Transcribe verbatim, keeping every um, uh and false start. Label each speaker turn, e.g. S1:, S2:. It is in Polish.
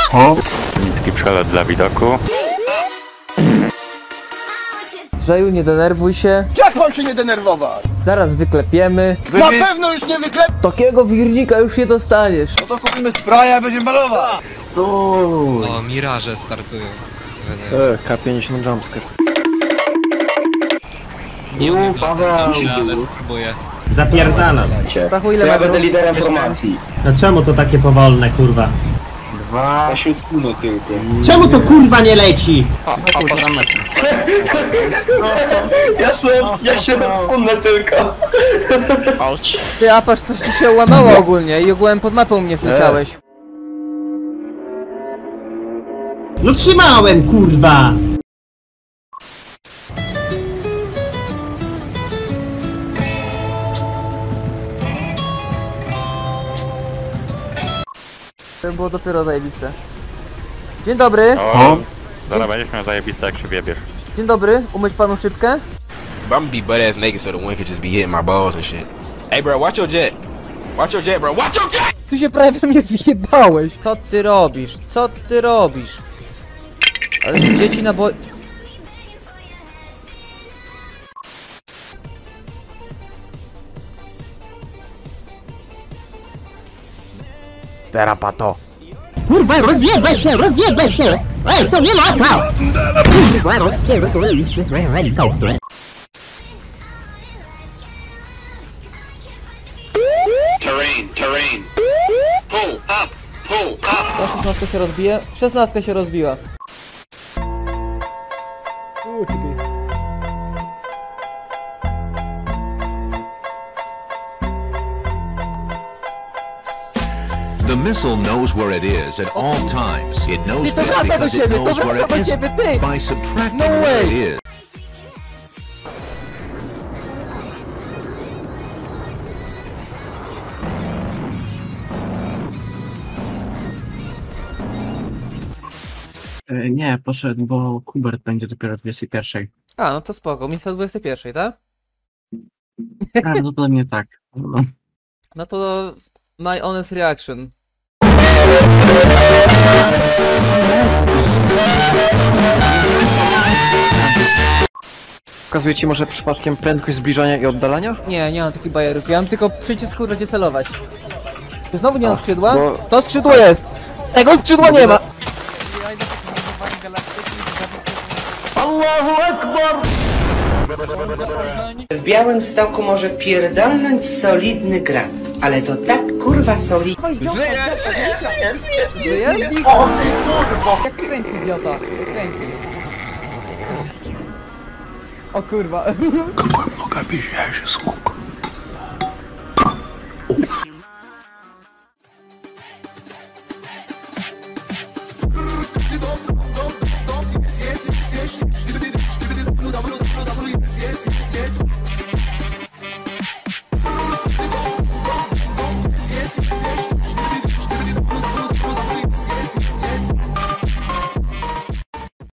S1: O! Niski przelot dla widoku.
S2: Drzeju, nie denerwuj się.
S3: Jak mam się nie denerwować?
S2: Zaraz wyklepiemy.
S3: Na pewno już nie wyklep...
S2: Takiego wirdzika już nie dostaniesz.
S3: No to kupimy spraya, będziemy malować.
S4: O, miraże startują.
S5: E, K pięćdziesiąt jumpscare.
S4: Nie umiem latać, ale spróbuję.
S6: Zapierdalam.
S2: Stachu, ile
S7: Ja
S2: metrów?
S7: będę liderem formacji.
S6: No czemu to takie powolne, kurwa?
S7: Dwa. Ja się odsunę tylko.
S6: Czemu to kurwa nie leci?
S7: Ja, sobie, ja się odsunę tylko.
S2: Ty, Apasz, coś ci się łamało ogólnie i ogółem pod mapą mnie wleciałeś.
S6: No trzymałem, kurwa!
S2: To było dopiero zajebiste. Dzień dobry.
S1: O! Zaraz będziesz miał zajebiste, jak się wiebiesz.
S2: Dzień dobry, umyć panu szybkę?
S8: Bro, I'm gonna be butt ass naked so the wind could just be hitting my balls and shit. Hey, bro, watch your jet. Watch your jet, bro. Watch your jet!
S2: Ty się prawie mnie wyjebałeś. Co ty robisz? Co ty robisz? Ale że dzieci na boj...
S5: Terapato.
S9: Kurwa, rozjebaj się, rozjebaj się! Ej, to nie lata! Kurwa, rozpierdolę się swoją ręką.
S10: Terrain, terrain. Pull up, pull up.
S2: Ta szesnastka się rozbije? Szesnastka się rozbiła.
S11: The missile knows where it is at all times. It knows
S2: Ty, to
S11: this
S2: wraca do
S11: because it
S2: ciebie, to
S11: knows where
S2: wraca do
S11: it
S2: ciebie,
S11: isn't
S2: ty!
S11: by subtracting
S2: No
S11: where
S2: way!
S11: it is.
S5: Nie, poszedł, bo Hubert będzie dopiero o dwudziestej pierwszej.
S2: A, no to spoko, miejsce o dwudziestej pierwszej, tak?
S5: Prawdopodobnie tak. No.
S2: No to... My honest reaction.
S5: Pokazuje ci może przypadkiem prędkość zbliżania i oddalania?
S2: Nie, nie mam takich bajerów, ja mam tylko przycisk, kurwa, gdzie celować. Ty znowu nie mam skrzydła?
S5: bo-
S2: To skrzydło jest! Tego skrzydła nie ma!
S12: W Białymstoku może pierdolnąć solidny grat, ale to tak kurwa solidny.
S3: Żyję, żyję, żyję, żyję.
S2: Żyjesz? Jak kręci, idiota, jak kręci. O kurwa.
S1: Mogę być, ja się słucham.